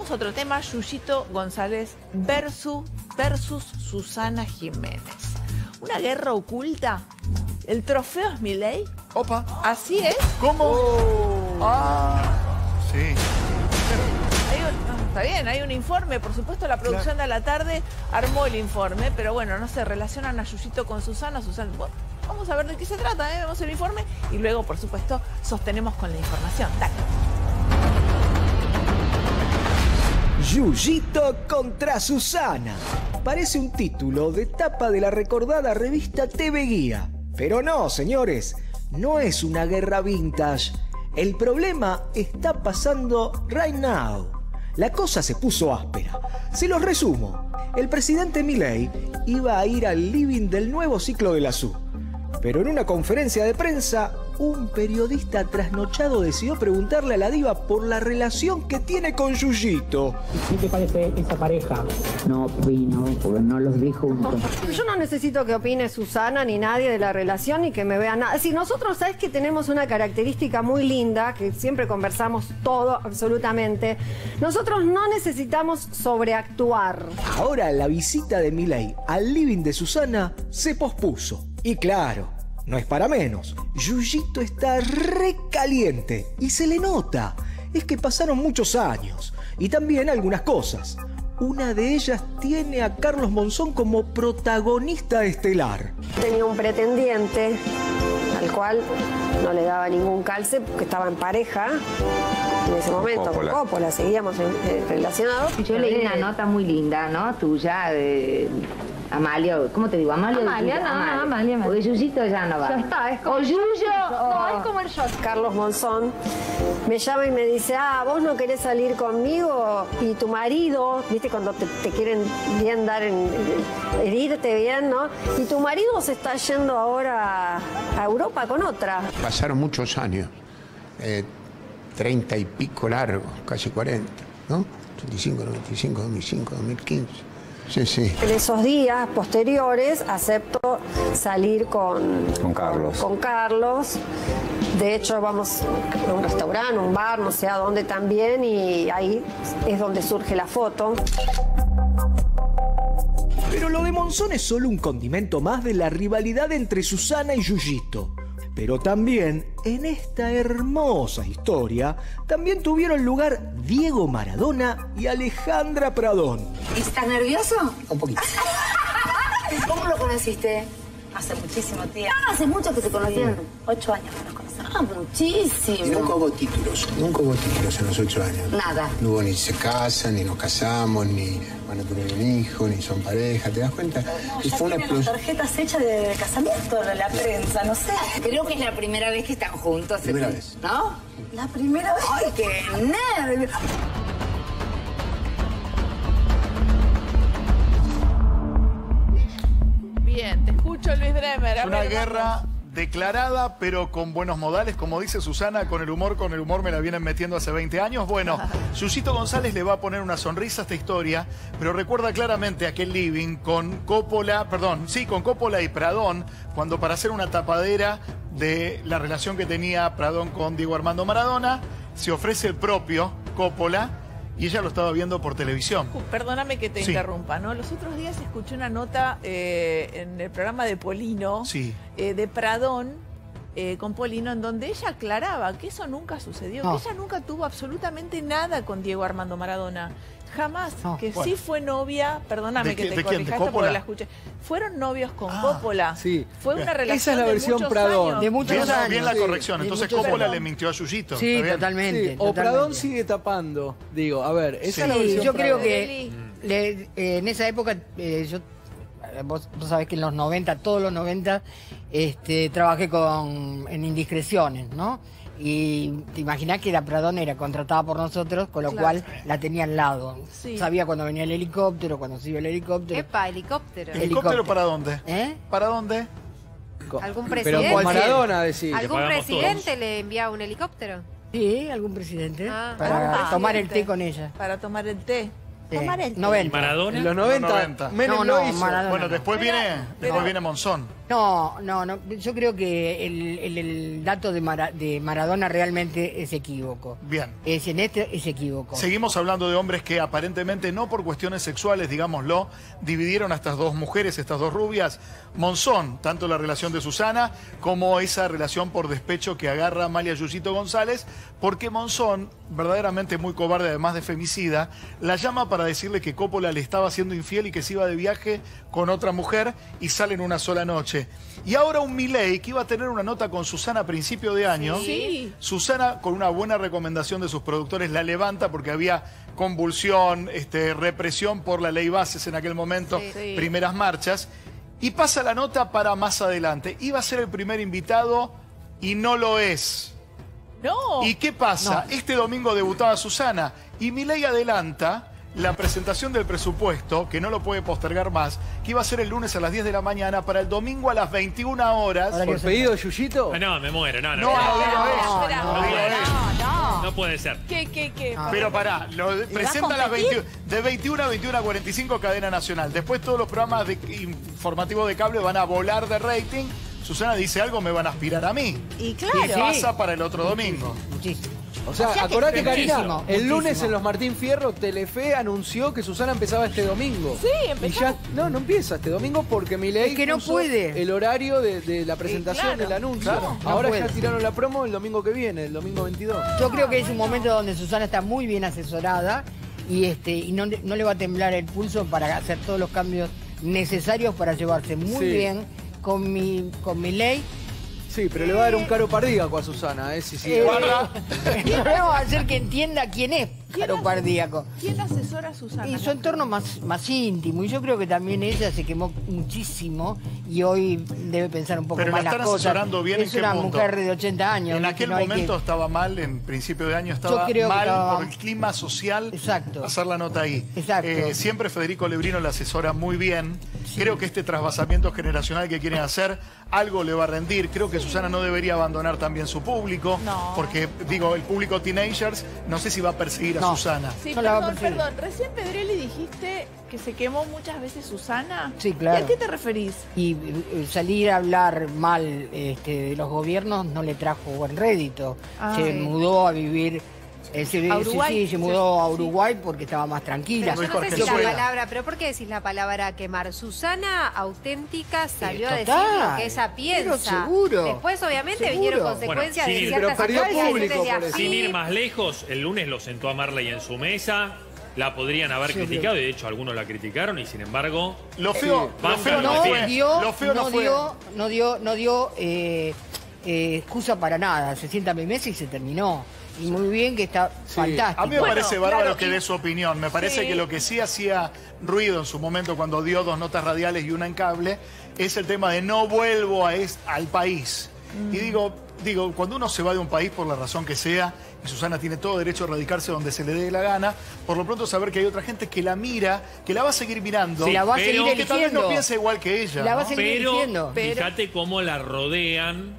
Vamos a otro tema, Yuyito González versus Susana Jiménez. ¿Una guerra oculta? ¿El trofeo es Milei? Opa. ¿Así es? ¿Cómo? Sí. Está bien, hay un informe. Por supuesto, la producción de A la Tarde armó el informe, pero bueno, no se relacionan a Yuyito con Susana. Bueno, vamos a ver de qué se trata, ¿eh? Vemos el informe y luego, por supuesto, sostenemos con la información. Dale. Yuyito contra Susana. Parece un título de tapa de la recordada revista TV Guía. Pero no, señores, no es una guerra vintage. El problema está pasando right now. La cosa se puso áspera. Se los resumo. El presidente Milei iba a ir al living del nuevo ciclo de la SU. Pero en una conferencia de prensa, un periodista trasnochado decidió preguntarle a la diva por la relación que tiene con Yuyito. ¿Qué te parece esa pareja? No opino, porque no los vi juntos. Yo no necesito que opine Susana ni nadie de la relación ni que me vea nada. Si nosotros, sabes que tenemos una característica muy linda, que siempre conversamos todo, absolutamente. Nosotros no necesitamos sobreactuar. Ahora la visita de Milei al living de Susana se pospuso. Y claro, no es para menos. Yuyito está recaliente y se le nota. Es que pasaron muchos años y también algunas cosas. Una de ellas tiene a Carlos Monzón como protagonista estelar. Tenía un pretendiente al cual no le daba ningún calce porque estaba en pareja. En ese momento, con Coppola, seguíamos relacionados. Yo leí una nota muy linda, ¿no? Tuya, de Amalia, ¿cómo te digo? Amalia, Amalia. Porque Yuyito ya no va. Ya está, es como... O Yuyo. No, es como el shot. Carlos Monzón me llama y me dice, vos no querés salir conmigo y tu marido, viste cuando te quieren bien dar herirte bien, ¿no? Y tu marido se está yendo ahora a Europa con otra. Pasaron muchos años, 30 y pico largos, casi 40, ¿no? 85, 95, 2005, 2015. Sí, sí. En esos días posteriores acepto salir con Carlos. Con Carlos. De hecho, vamos a un restaurante, un bar, no sé a dónde también, y ahí es donde surge la foto. Pero lo de Monzón es solo un condimento más de la rivalidad entre Susana y Yuyito. Pero también, en esta hermosa historia, también tuvieron lugar Diego Maradona y Alejandra Pradón. ¿Estás nervioso? Un poquito. ¿Cómo lo conociste? Hace muchísimo tiempo. Hace mucho que se conocieron. 8 años que nos conocemos. Muchísimo. Y nunca hubo títulos en los 8 años. Nada. No hubo ni se casan, ni nos casamos, ni van a tener un hijo, ni son pareja, ¿te das cuenta? Y fue una explosión. Tarjetas hechas de casamiento de la prensa, no sé. Creo que es la primera vez que están juntos. Primera vez. ¿No? La primera vez. ¡Ay, qué nervios! Bien, te escucho, Luis Bremer. Es una guerra declarada, pero con buenos modales, como dice Susana, con el humor me la vienen metiendo hace 20 años. Bueno, Yuyito González le va a poner una sonrisa a esta historia, pero recuerda claramente aquel living con Coppola y Pradón, cuando para hacer una tapadera de la relación que tenía Pradón con Diego Armando Maradona, se ofrece el propio Coppola y ella lo estaba viendo por televisión. Perdóname que te interrumpa, ¿no? Los otros días escuché una nota en el programa de Polino, de Pradón, con Polino, en donde ella aclaraba que eso nunca sucedió, que ella nunca tuvo absolutamente nada con Diego Armando Maradona. Jamás, que sí fue novia, perdóname que te corrijaste porque la escuché. Fueron novios con Coppola. Sí. Fue una relación esa es la versión de Pradón. años. De muchos años. Bien la corrección. Entonces Coppola le mintió a Yuyito. Sí, totalmente. Sí. O Pradón sigue tapando. Digo, a ver, esa es la versión yo creo Pradón. que en esa época, vos sabés que en los 90, todos los 90, trabajé en Indiscreciones, ¿no? Y te imaginás que la Pradón era contratada por nosotros, con lo cual la tenía al lado. Sabía cuando venía el helicóptero, cuando se iba el helicóptero. Epa, helicóptero. ¿Helicóptero para dónde? ¿Para dónde? ¿Algún presidente? Pero con Maradona, decís. ¿Algún presidente le enviaba un helicóptero? Sí, algún presidente. Para tomar el té con ella. Para tomar el té. Tomar el té. 90. ¿Maradona? En los 90. Menem lo hizo. Maradona bueno, después viene Monzón. No. Yo creo que el dato de Maradona realmente es equívoco. Bien. Es equívoco. Seguimos hablando de hombres que aparentemente, no por cuestiones sexuales, digámoslo, dividieron a estas dos mujeres, estas dos rubias. Monzón, tanto la relación de Susana como esa relación por despecho que agarra Amalia Yuyito González, porque Monzón, verdaderamente muy cobarde, además de femicida, la llama para decirle que Coppola le estaba haciendo infiel y que se iba de viaje con otra mujer y salen una sola noche. Y ahora un Milei que iba a tener una nota con Susana a principio de año. Sí. Susana, con una buena recomendación de sus productores, la levanta porque había convulsión, represión por la ley Bases en aquel momento, primeras marchas. Y pasa la nota para más adelante. Iba a ser el primer invitado y no lo es. No. ¿Y qué pasa? No. Este domingo debutaba Susana y Milei adelanta la presentación del presupuesto, que no lo puede postergar más, que iba a ser el lunes a las 10 de la mañana para el domingo a las 21 horas. ¿Por pedido de Yuyito? No, me muero. No puede ser. ¿Qué? Pero pará, lo presenta a las 21, de 21 a 21:45 cadena nacional. Después todos los programas informativos de cable van a volar de rating. Susana dice algo, me van a aspirar a mí. Y claro. Y pasa para el otro domingo. Muchísimo. O sea, acordate, Karina, el lunes en los Martín Fierro, Telefe anunció que Susana empezaba este domingo. Sí, empezó. Y ya, no empieza este domingo porque Milei que no puede el horario de la presentación del anuncio. Claro, ahora ya tiraron la promo el domingo que viene, el domingo 22. Yo creo que es un momento donde Susana está muy bien asesorada y no le va a temblar el pulso para hacer todos los cambios necesarios para llevarse muy bien con Milei. Sí, pero le va a dar un caro pardíaco a Susana, Vamos a hacer que entienda quién es Caro Pardíaco. ¿Quién asesora a Susana? Y su entorno más íntimo. Y yo creo que también ella se quemó muchísimo y hoy debe pensar un poco más las cosas. Asesorando bien. Es una mujer de 80 años. En aquel momento estaba mal, en principio de año estaba mal por el clima social. Exacto. Hacer la nota ahí. Exacto. Siempre Federico Lebrino la asesora muy bien. Sí. Creo que este trasvasamiento generacional que quieren hacer, algo le va a rendir. Creo que Susana no debería abandonar también su público. No. Porque, digo, el público teenagers, no sé si va a perseguir a Susana. Sí, no perdón. Recién, Pedrelli, dijiste que se quemó muchas veces Susana. Sí, claro. ¿Y a qué te referís? Y salir a hablar mal de los gobiernos no le trajo buen rédito. Se mudó a vivir... se mudó a Uruguay porque estaba más tranquila. Pero yo no sé si la palabra, pero ¿por qué decís la palabra quemar? Susana, auténtica, salió a decir lo que ella piensa. Pero seguro. Después, obviamente, vinieron consecuencias de ciertas acciones. Sin ir más lejos, el lunes lo sentó a Marley en su mesa. La podrían haber criticado, y de hecho algunos la criticaron, y sin embargo... Lo feo no dio excusa para nada. Se sienta Messi y se terminó. Y muy bien, que está fantástico. A mí me parece bárbaro que dé su opinión. Me parece que lo que sí hacía ruido en su momento cuando dio 2 notas radiales y una en cable es el tema de no vuelvo al país. Y digo, cuando uno se va de un país por la razón que sea, y Susana tiene todo derecho a radicarse donde se le dé la gana, por lo pronto saber que hay otra gente que la mira, que la va a seguir mirando, la va a seguir que tal vez no piensa igual que ella. La va a seguir eligiendo. Fíjate cómo la rodean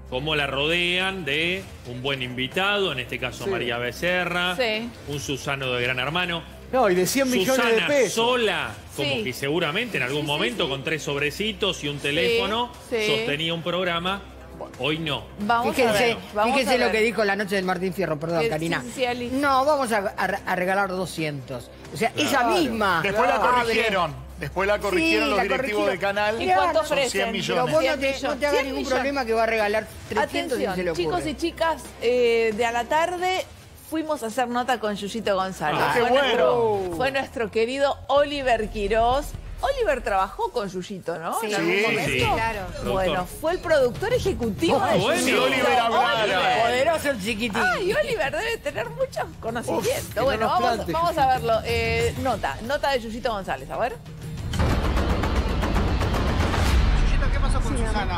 de un buen invitado, en este caso María Becerra, un Susano de Gran Hermano. No, y de 100 millones de pesos. Sola, como que seguramente en algún momento con 3 sobrecitos y un teléfono sostenía un programa. Hoy no. Fíjense lo que dijo la noche del Martín Fierro, perdón, Karina. No, vamos a regalar 200. O sea, ella misma. Después la corrigieron. Después la corrigieron los directivos del canal. ¿Y cuánto ofrecen? 100 millones. Pero vos no te hagas ningún problema que va a regalar 300. Atención, chicos y chicas, de a la tarde fuimos a hacer nota con Yuyito González. ¡Qué bueno! Fue nuestro querido Oliver Quirós. Oliver trabajó con Yuyito, ¿no? Sí, ¿en algún momento? Sí, claro. Bueno, fue el productor ejecutivo de Yuyito. Oliver hablara. Poderoso el chiquitín. Ay, Oliver debe tener muchos conocimientos. Bueno, vamos a verlo. Nota de Yuyito González, a ver. Yuyito, ¿qué pasó con Susana?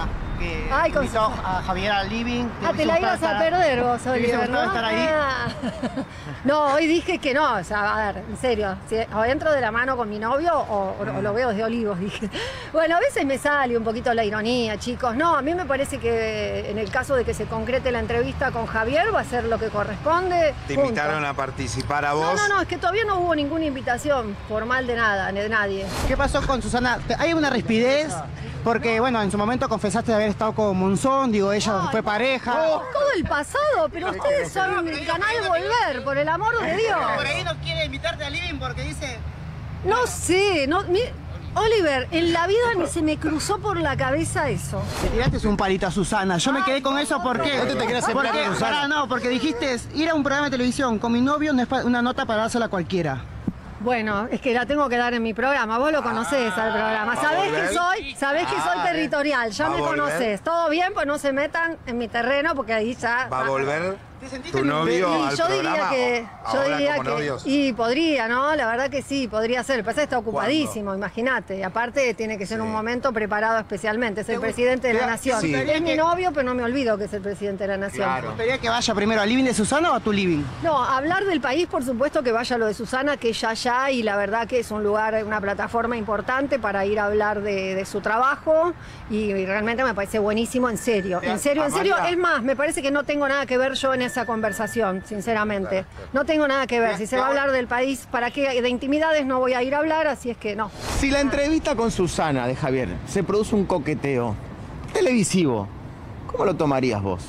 que invitó a Javier al living. Te la ibas a perder vos, Oliver, ¿no? Estar ahí? No, hoy dije que no, o sea, a ver, en serio, si o entro de la mano con mi novio o lo veo desde Olivos, dije. Bueno, a veces me sale un poquito la ironía, chicos. No, a mí me parece que en el caso de que se concrete la entrevista con Javier va a ser lo que corresponde. ¿Te invitaron a participar a vos? No, es que todavía no hubo ninguna invitación formal de nada, de nadie. ¿Qué pasó con Susana? ¿Hay una rispidez? Porque, bueno, en su momento confesaste de haber estado con Monzón, digo, ella fue pareja. Todo el pasado, pero ustedes son el canal Volver, por el amor de Dios. Por ahí no quiere invitarte al living porque dice... No sé, Oliver, en la vida ni se me cruzó por la cabeza eso. Te tiraste un palito a Susana. Yo me quedé con eso porque... No te querías hacer plata, Susana. Porque dijiste, ir a un programa de televisión con mi novio no es una nota para dársela a cualquiera. Bueno, es que la tengo que dar en mi programa. Vos lo conocés al programa. Sabés que soy territorial, ya me conocés. Todo bien, pues no se metan en mi terreno porque ahí ya... ¿Va a volver tu novio al programa? Yo diría que... Y podría, ¿no? La verdad que sí, podría ser. El pasa está ocupadísimo, imagínate. Y aparte tiene que ser un momento preparado especialmente. Es el presidente de la nación. Sí. Es mi novio, pero no me olvido que es el presidente de la nación. ¿Te gustaría que vaya primero al living de Susana o a tu living? No, hablar del país, por supuesto que vaya lo de Susana, que ya, y la verdad que es un lugar, una plataforma importante para ir a hablar de su trabajo y realmente me parece buenísimo, en serio. En serio. Es más, me parece que no tengo nada que ver yo en esa conversación, sinceramente. No tengo nada que ver. Si se va a hablar del país, ¿para qué? De intimidades no voy a ir a hablar, así es que no. Si la entrevista con Susana de Javier se produce un coqueteo televisivo, ¿cómo lo tomarías vos?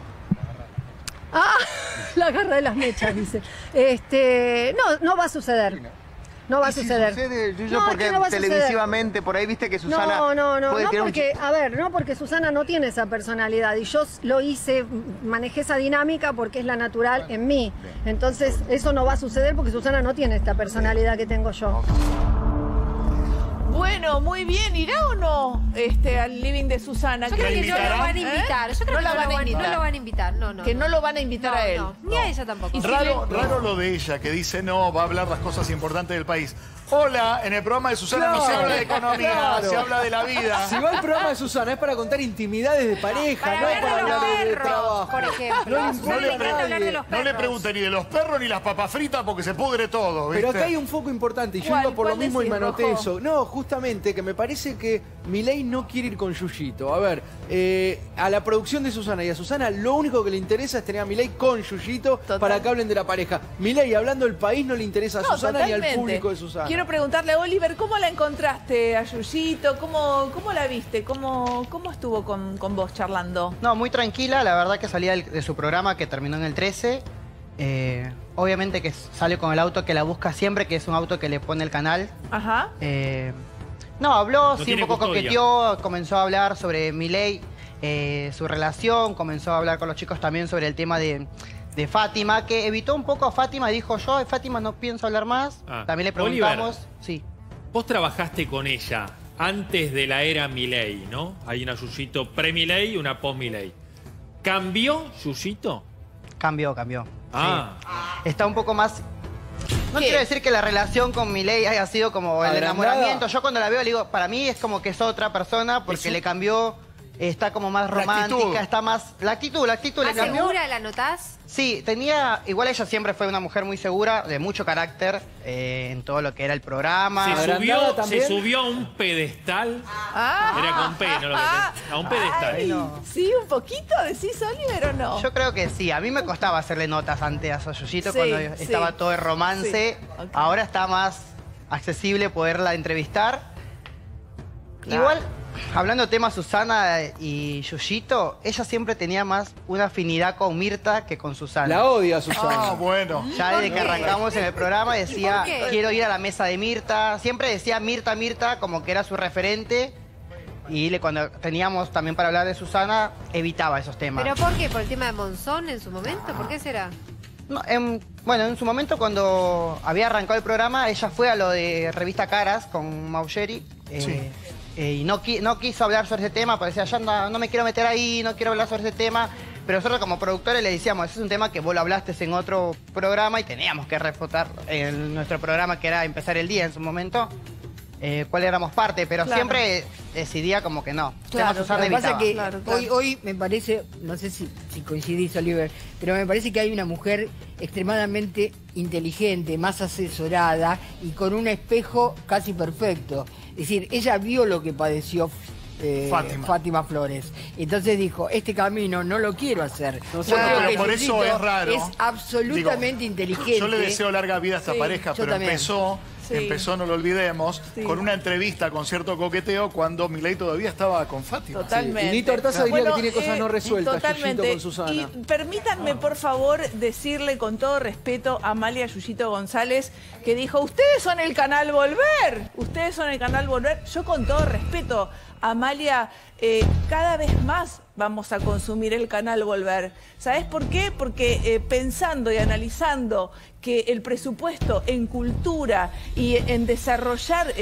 La garra de las mechas, dice. No va a suceder. No va a suceder. Porque televisivamente por ahí viste que Susana no porque Susana no tiene esa personalidad y yo lo hice, manejé esa dinámica porque es la natural en mí. Entonces eso no va a suceder porque Susana no tiene esta personalidad que tengo yo. Bueno, muy bien. ¿Irá o no al living de Susana? Yo creo que no lo van a invitar. Yo creo que no lo van a invitar. Que no lo van a invitar a él. No, ni a ella tampoco. Raro lo de ella, que dice no, va a hablar las cosas importantes del país. Hola, en el programa de Susana no se habla de economía, se habla de la vida. Si va al programa de Susana es para contar intimidades de pareja, no para hablar de trabajo. Por ejemplo. No le pregunte ni de los perros ni las papas fritas porque se pudre todo, ¿viste? Pero acá hay un foco importante y yo iba por lo mismo y me anoté eso. No, justamente que me parece que Milei no quiere ir con Yuyito. A ver, a la producción de Susana y a Susana lo único que le interesa es tener a Milei con Yuyito para que hablen de la pareja. Milei, hablando del país, no le interesa a Susana ni al público de Susana. Quiero preguntarle a Oliver, ¿cómo la encontraste a Yuyito? ¿Cómo la viste? ¿Cómo estuvo con vos charlando? No, muy tranquila, la verdad que salía de su programa que terminó en el 13. Obviamente que sale con el auto que la busca siempre, que es un auto que le pone el canal. Ajá. No, habló, sí, un poco coqueteó, comenzó a hablar sobre Milei, su relación, comenzó a hablar con los chicos también sobre el tema de Fátima, que evitó un poco a Fátima, dijo yo de Fátima no pienso hablar más. También le preguntamos. Oliver, sí. Vos trabajaste con ella antes de la era Milei, ¿no? Hay una Yuyito pre-Milei y una post-Milei. ¿Cambió Yuyito? Cambió. Sí. Está un poco más... No quiero decir que la relación con Milei haya sido como el enamoramiento. Yo cuando la veo le digo, para mí es como que es otra persona porque le cambió... Está como más romántica, está más... La actitud le cambió. ¿Segura la notás? Sí, igual ella siempre fue una mujer muy segura, de mucho carácter en todo lo que era el programa. Se subió a un pedestal. Era con P, no lo que a un pedestal. Sí, un poquito, ¿decís, Oliver, o no? Yo creo que sí. A mí me costaba hacerle notas antes a Soyuyito cuando estaba todo el romance. Sí. Okay. Ahora está más accesible poderla entrevistar. Claro. Igual... Hablando de temas Susana y Yuyito, ella siempre tenía más una afinidad con Mirta que con Susana. La odia a Susana. Bueno. Ya desde que arrancamos en el programa decía, quiero ir a la mesa de Mirta. Siempre decía Mirta, como que era su referente. Y cuando teníamos también para hablar de Susana, evitaba esos temas. ¿Pero por qué? ¿Por el tema de Monzón en su momento? ¿Por qué será? No, bueno, en su momento cuando había arrancado el programa, ella fue a lo de Revista Caras con Maucheri. Y no quiso hablar sobre ese tema, porque decía, yo no me quiero meter ahí, no quiero hablar sobre ese tema. Pero nosotros como productores le decíamos, ese es un tema que vos lo hablaste en otro programa y teníamos que refutar en nuestro programa, que era Empezar el Día en su momento. cuál éramos parte, pero siempre decidía como que no. Claro, Susana lo que pasa evitaba. que hoy me parece, no sé si coincidís, Oliver, pero me parece que hay una mujer extremadamente inteligente, más asesorada y con un espejo casi perfecto. Es decir, ella vio lo que padeció Fátima Flores. Entonces dijo, este camino no lo quiero hacer. No sé, pero por eso es raro. Es absolutamente inteligente. Yo le deseo larga vida a esta pareja, pero empezó, no lo olvidemos, con una entrevista con cierto coqueteo cuando Milei todavía estaba con Fátima. Totalmente. Y Nito Artaza diría que tiene cosas no resueltas, Yuyito con Susana. Y permítanme, por favor, decirle con todo respeto a Amalia Yuyito González, que dijo, ustedes son el canal Volver. Ustedes son el canal Volver. Yo con todo respeto, Amalia, cada vez más vamos a consumir el canal Volver. ¿Sabes por qué? Porque pensando y analizando que el presupuesto en cultura y en desarrollar,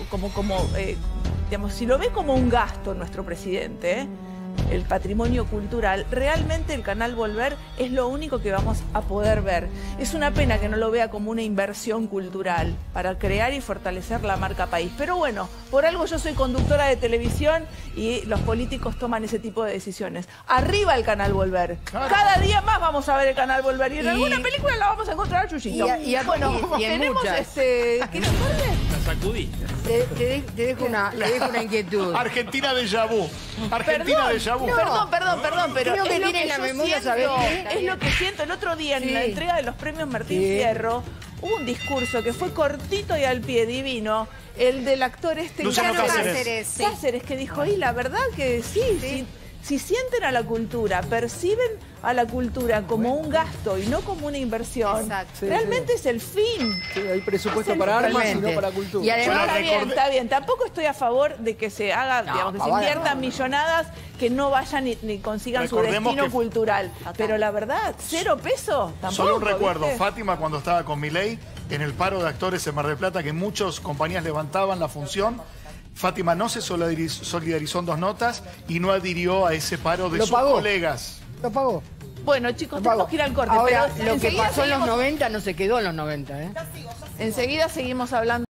digamos, si lo ve como un gasto nuestro presidente, el patrimonio cultural, realmente el canal Volver es lo único que vamos a poder ver. Es una pena que no lo vea como una inversión cultural para crear y fortalecer la marca país. Pero bueno, por algo yo soy conductora de televisión y los políticos toman ese tipo de decisiones. Arriba el canal Volver. Claro. Cada día más vamos a ver el canal Volver y en alguna película la vamos a encontrar, Yuyito. Y tenemos ¿qué nos parece? La sacudiste. Te dejo una inquietud. Argentina déjà vu. Argentina déjà vu. Perdón, pero creo que es lo tiene que la yo memoria, siento, ¿sabes qué? es lo que siento. El otro día en la entrega de los premios Martín Fierro hubo un discurso que fue cortito y al pie, divino, el del actor Luciano Cáceres. Cáceres, que dijo, y la verdad que sí. Si sienten a la cultura, perciben a la cultura como un gasto y no como una inversión, realmente es el fin. Sí, hay presupuesto para armas y no para cultura. Y además está bien. Tampoco estoy a favor de que se haga, digamos, que se inviertan millonadas que no vayan ni consigan su destino cultural. Pero la verdad, $0 tampoco. Solo un recuerdo, ¿viste? Fátima cuando estaba con Milei, en el paro de actores en Mar del Plata, que muchas compañías levantaban la función, Fátima no se solidarizó en 2 notas y no adhirió a ese paro de sus colegas. Lo pagó. Bueno, chicos, tenemos que ir al corte. Ahora, pero lo que pasó en los 90 no se quedó en los 90, ¿eh? Enseguida seguimos hablando.